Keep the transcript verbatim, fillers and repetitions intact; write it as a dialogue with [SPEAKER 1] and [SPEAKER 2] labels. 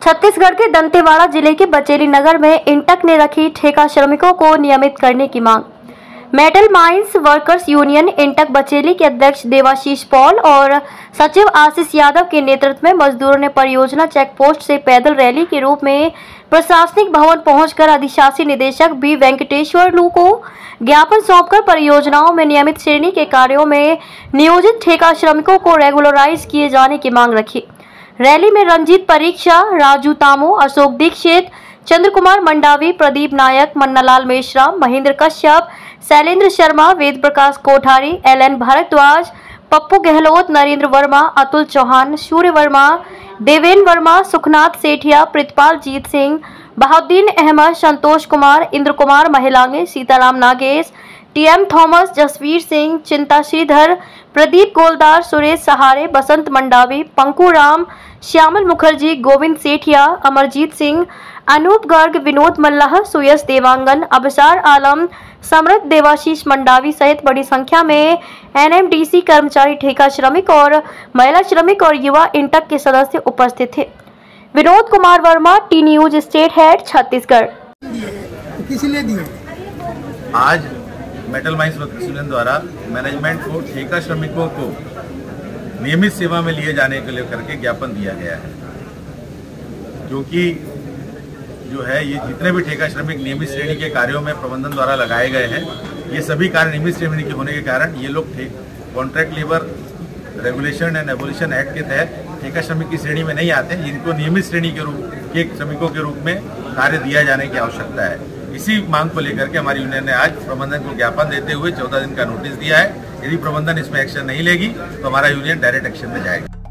[SPEAKER 1] छत्तीसगढ़ के दंतेवाड़ा जिले के बचेली नगर में इंटक ने रखी ठेका श्रमिकों को नियमित करने की मांग। Metal mines workers union INTUC Bacheli के अध्यक्ष देवाशीष पॉल और सचिव आशीष यादव के नेतृत्व में मजदूरों ने परियोजना चेक पोस्ट से पैदल रैली के रूप में प्रशासनिक भवन पहुंचकर अधिशासी निदेशक बी वेंकटेश्वर लू को ज्ञापन सौंपकर परियोजनाओं में नियमित श्रेणी के कार्यों में नियोजित ठेका श्रमिकों को रेगुलराइज किए जाने की मांग रखी। रैली में Ranjit Pariksha, Raju Tamo, Ashok Dixit, Chandra Kumar Mandavi, Pradeep Nayak, Mannalal Meshram, Mahendra Kashyap, Shailendra Sharma, Ved Prakash Kothari, L N Bhardwaj, Pappu Gehlot, Narendra Verma, Atul Chauhan, Surya Verma, Deven Verma, Sukhnath Sethia, Pritpal Jeet Singh, Bahauddin Ahmed, Santosh Kumar, Indra Kumar Mahilange, Sitaram Nagesh, TM Thomas, Jasvir Singh, Chinta Sridhar, Pradeep गोलदार, Suresh सहारे, बसंत मंडावी, पंकु राम, श्यामल मुखर्जी, गोविंद सेठिया, अमरजीत सिंह, अनूप गर्ग, विनोद मल्लाह, सुयस देवांगन, अबसार आलम, समृत, देवाशीष मंडावी सहित बड़ी संख्या में एनएमडीसी कर्मचारी, ठेका श्रमिक और महिला श्रमिक और युवा इंटक के सदस्य उपस्थित थे। Vinod Kumar Verma, T news state head, Chhattisgarh.
[SPEAKER 2] किसने दिए?
[SPEAKER 3] आज मेटल माइंस वर्कर्स यूनियन द्वारा मैनेजमेंट को ठेका श्रमिकों को नियमित सेवा में लिए जाने के लिए करके ज्ञापन दिया गया है, क्योंकि जो है ये जितने भी ठेका श्रमिक नियमित श्रेणी के कार्यों में प्रबंधन द्वारा लगाए गए हैं, ये सभी कार्य नियमित श्रेणी के होने के कारण ये लोग contract labour regulation and abolition act के तहत ठेका श्रमिक की श्रेणी में नहीं आते, जिनको नियमित श्रेणी के रूप के श्रमिकों के रूप में कार्य दिया जाने की आवश्यकता है। इसी मांग को लेकर के हमारी यूनियन ने आज प्रबंधन को ज्ञापन देते हुए चौदह दिन का नोटिस दिया है। यदि प्रबंधन इसमें एक्शन नहीं लेगी तो हमारा यूनियन डायरेक्ट एक्शन में जाएगा।